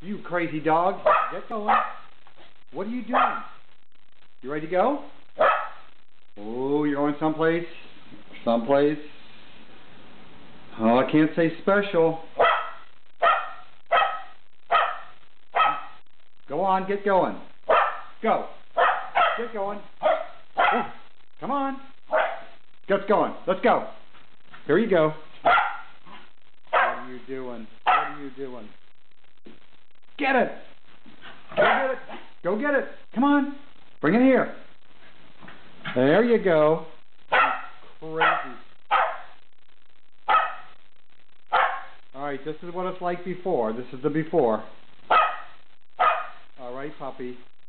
You crazy dog. Get going. What are you doing? You ready to go? Oh, you're going someplace? Someplace? Oh, I can't say special. Go on, get going. Go. Get going. Oh, come on. Get going. Let's go. Here you go. What are you doing? What are you doing? Get it. Go get it. Go get it. Come on. Bring it here. There you go. Crazy. Alright, this is what it's like before. This is the before. Alright, puppy.